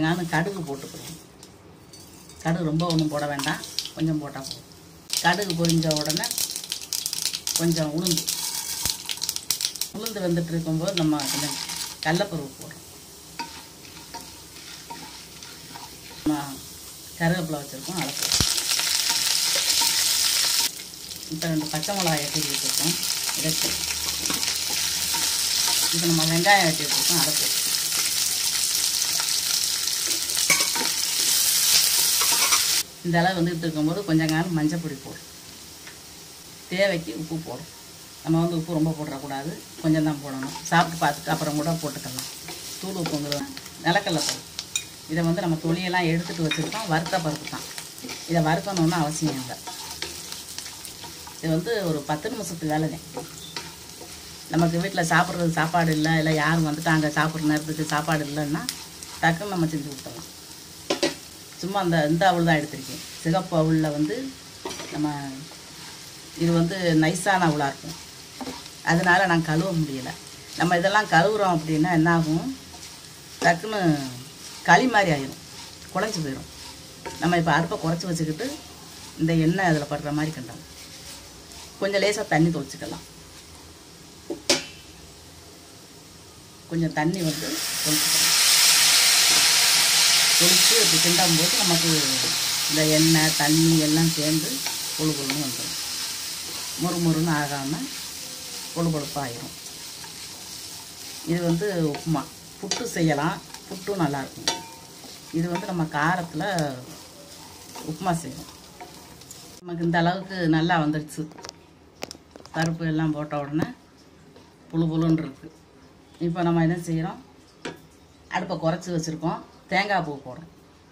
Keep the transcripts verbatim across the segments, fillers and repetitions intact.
காணும் கடுகு போட்டுக்கிறோம். கடுகு ரொம்ப ஒன்றும் போட வேண்டாம், கொஞ்சம் போட்டால் போதும். கடுகு பொரிஞ்ச உடனே கொஞ்சம் உளுந்து உளுந்து வெந்துட்டு இருக்கும்போது நம்ம கொஞ்சம் கடலைப்பருப்பு போடுறோம். நம்ம கருவேப்பிலை வச்சுருக்கோம், அதை போடுறோம். இப்போ ரெண்டு பச்சை மிளகாய் வெட்டி வச்சுருக்கோம், இதை இப்போ நம்ம வெங்காயம் வெட்டி வச்சுருக்கோம், அதை போடுறோம். இந்த அளவு வந்துட்டு இருக்கும்போது கொஞ்சம் காலம் மஞ்சள் பொடி போடும், தேவைக்கு உப்பு போடும். நம்ம வந்து உப்பு ரொம்ப போடக்கூடாது, கொஞ்சம் தான் போடணும். சாப்பிட்டு பார்த்துட்டு அப்புறம் கூட போட்டுக்கலாம். தூள் உப்புங்கிறது நிலக்கடலை பருப்பு. இதை வந்து நம்ம தொலியெல்லாம் எடுத்துகிட்டு வச்சுருக்கோம், வறுத்த பருப்பு தான். இதை வறுக்கணுன்னு அவசியம் இல்லை. இது வந்து ஒரு பத்து நிமிஷத்துக்கு வேலை தான். நமக்கு வீட்டில் சாப்பிட்றது சாப்பாடு இல்லை, இல்லை யாரும் வந்துட்டாங்க சாப்பிட்ற நேரத்துக்கு சாப்பாடு இல்லைன்னா டக்குன்னு நம்ம செஞ்சு கொடுத்துடலாம். சும்மா அந்த இந்த அவள் தான் எடுத்திருக்கேன். சிகப்பு அவளில் வந்து நம்ம இது வந்து நைஸான அவளாக இருக்கும், அதனால நான் கழுவ முடியலை. நம்ம இதெல்லாம் கழுவுறோம் அப்படின்னா என்ன ஆகும், டக்குன்னு களி மாதிரி ஆயிடும், குழஞ்சி போயிடும். நம்ம இப்போ அடுப்பை குறைச்சி வச்சுக்கிட்டு இந்த எண்ணெய் அதில் படுற மாதிரி கண்டோம். கொஞ்சம் லேசாக தண்ணி தொளிச்சிக்கலாம். கொஞ்சம் தண்ணி வந்து தொளிச்சிக்கலாம். தொளிச்சு இப்படி கிண்டும் போது நமக்கு இந்த எண்ணெய் தண்ணி எல்லாம் சேர்ந்து கொழு கொழுன்னு வந்துடும். முறு முறுன்னு ஆகாமல் கொழு கொழுப்பாகிடும். இது வந்து உப்புமா, புட்டு செய்யலாம், புட்டும் நல்லாயிருக்கும். இது வந்து நம்ம காரத்தில் உப்புமா செய்வோம். நமக்கு இந்த அளவுக்கு நல்லா வந்துடுச்சு. பருப்பு எல்லாம் போட்ட உடனே புழு புழுன்னு இருக்குது. இப்போ நம்ம என்ன செய்கிறோம், அடுப்பை குறைச்சி வச்சுருக்கோம், தேங்காய் பூ போடுறோம்.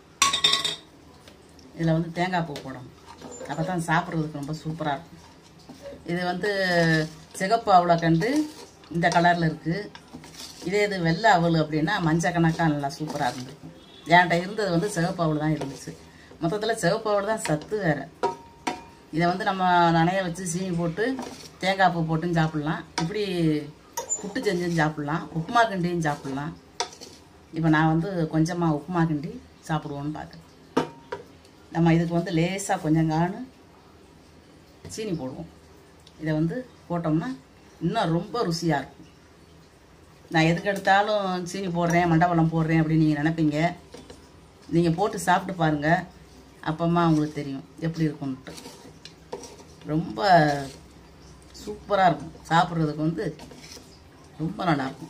இதில் வந்து தேங்காய் பூ போடணும், அப்போ தான் சாப்பிட்றதுக்கு ரொம்ப சூப்பராக இருக்கும். இது வந்து சிகப்பு அவளை கண்டு இந்த கலரில் இருக்குது. இதே இது வெள்ளை அவள் அப்படின்னா மஞ்சள் கணக்காக நல்லா சூப்பராக இருந்திருக்கும். என்கிட்ட இருந்தது வந்து சிகப்பு அவள் தான் இருந்துச்சு. மொத்தத்தில் சிகப்பு அவள் தான் சத்து வேறு. இதை வந்து நம்ம நனைய வச்சு சீனி போட்டு தேங்காய் பூ போட்டும் சாப்பிட்லாம், இப்படி புட்டு செஞ்சும் சாப்பிட்லாம், உப்புமா கிண்டியும் சாப்பிட்லாம். இப்போ நான் வந்து கொஞ்சமாக உப்புமா கிண்டி சாப்பிடுவோன்னு பார்க்குறேன். நம்ம இதுக்கு வந்து லேசாக கொஞ்சம் காணு சீனி போடுவோம். இதை வந்து போட்டோம்னா இன்னும் ரொம்ப ருசியாக இருக்கும். நான் எதுக்கு எடுத்தாலும் சீனி போடுறேன், மண்டபலம் போடுறேன் அப்படின்னு நீங்கள் நினைப்பீங்க. நீங்கள் போட்டு சாப்பிட்டு பாருங்கள், அப்பமா உங்களுக்கு தெரியும் எப்படி இருக்கும்ன்ட்டு. ரொம்ப சூப்பராக இருக்கும், சாப்பிட்றதுக்கு வந்து ரொம்ப நல்லாயிருக்கும்.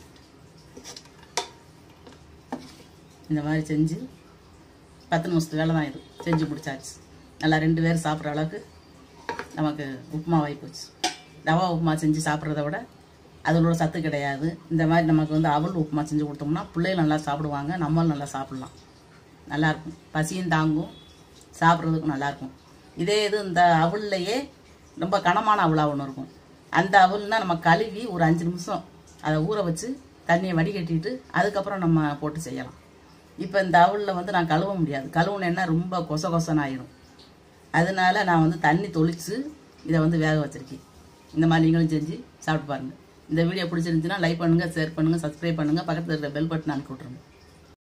இந்த மாதிரி செஞ்சு பத்து நிமிஷத்து வேலை தான் இது, செஞ்சு பிடிச்சாச்சு. நல்லா ரெண்டு பேர் சாப்பிட்ற அளவுக்கு நமக்கு உப்புமா வாங்கி போச்சு. ரவா உப்புமா செஞ்சு சாப்பிட்றத விட அதோட சத்து கிடையாது. இந்த மாதிரி நமக்கு வந்து அவல் உப்புமா செஞ்சு கொடுத்தோம்னா பிள்ளைகள் நல்லா சாப்பிடுவாங்க, நம்மளும் நல்லா சாப்பிட்லாம். நல்லாயிருக்கும், பசியும் தாங்கும், சாப்பிட்றதுக்கும் நல்லாயிருக்கும். இதே இது இந்த அவல்லையே ரொம்ப கனமான அவலாக ஒன்று இருக்கும். அந்த அவல்னால் நம்ம கழுவி ஒரு அஞ்சு நிமிஷம் அதை ஊற வச்சு தண்ணியை வடிகட்டிட்டு அதுக்கப்புறம் நம்ம போட்டு செய்யலாம். இப்போ இந்த அவலில் வந்து நான் கழுவ முடியாது, கழுவுனேன்னா ரொம்ப கொச கொசன்னு ஆயிடும். அதனால நான் வந்து தண்ணி தொளிச்சு இதை வந்து வேக வச்சுருக்கேன். இந்த மாதிரி நீங்களும் செஞ்சு சாப்பிட்டு பாருங்கள். இந்த வீடியோ பிடிச்சிருந்துச்சுன்னா லைக் பண்ணுங்கள், ஷேர் பண்ணுங்கள், சப்ஸ்கிரைப் பண்ணுங்கள், பக்கத்தில் இருக்கிற பெல் பட்டன் அனுப்பி விட்ருங்க.